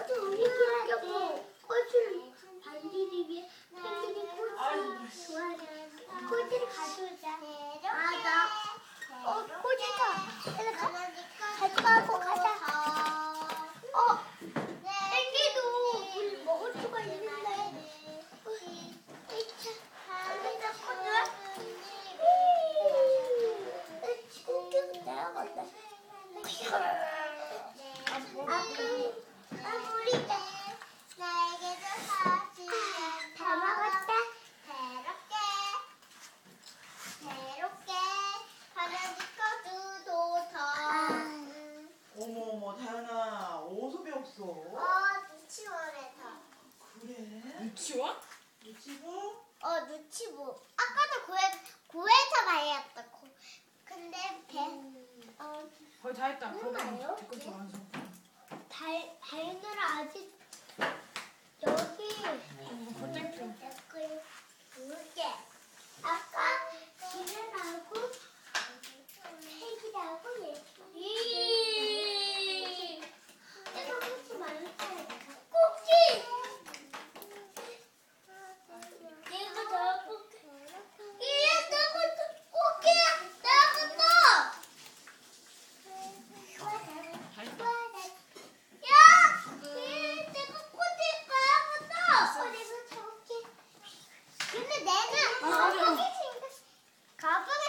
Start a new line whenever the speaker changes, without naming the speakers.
꽃을 만지기 위해 펭귄이 꽃을 좋아하는 꽃을 가져오자. 꽃이다. 가져가고 가자. 펭귄도 물 먹을 수가 있는데. 꽃을 내려간다. 다 먹었다.
괴롭게 바라지꺼 두도 더.
어머 다현아 어디서 배웠어?
누치원에서.
그래?
유치원?
유치부?
누치부. 아까도 구에서 발렸다. 근데
거의 다 했다.
얼마예요?
그거 좋아하셔.
발느라 아직 여기
겉장표.
물개.
아까 지느라고 팩이라고 내가 하지 말자. 꼭지. 내가 나볼게. 꼭지야. 나갔다.
다 했다.
내가 꽃을 까야겠다. 내가 저렇게.
근데 내가
맞아.
가방에